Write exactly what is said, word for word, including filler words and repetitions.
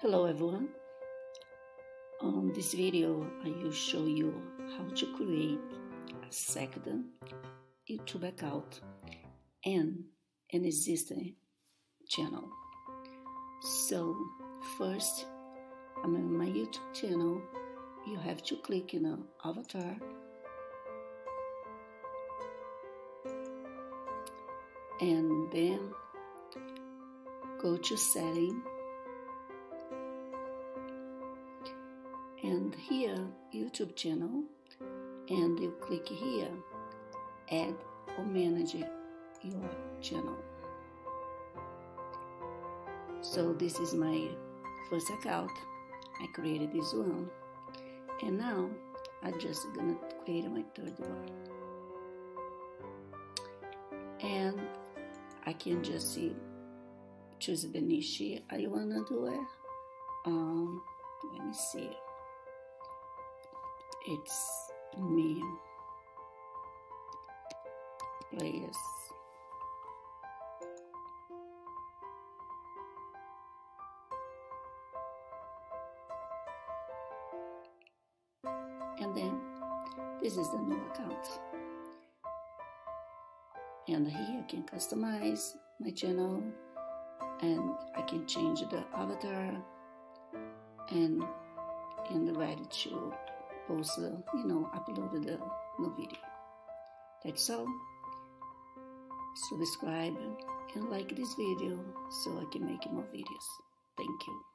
Hello everyone. On this video I will show you how to create a second YouTube account and an existing channel. So first, I'm on my YouTube channel. You have to click in the avatar and then go to setting. And here, YouTube channel, and you click here, add or manage your channel. So this is my first account. I created this one, and now I'm just gonna create my third one. And I can just see, choose the niche I wanna do it. Um, let me see. It's me players. And then this is the new account. And here I can customize my channel, and I can change the avatar, and and ready to post, uh, you know, upload the new video. That's all. Subscribe and like this video so I can make more videos. Thank you.